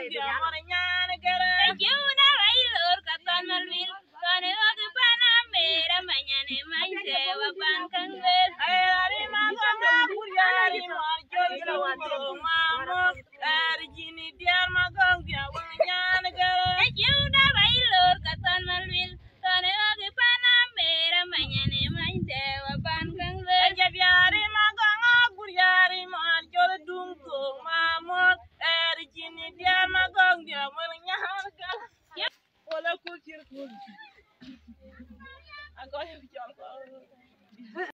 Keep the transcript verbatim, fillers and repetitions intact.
Juna bailor katon malvil, kone otu pana mera manyane mainte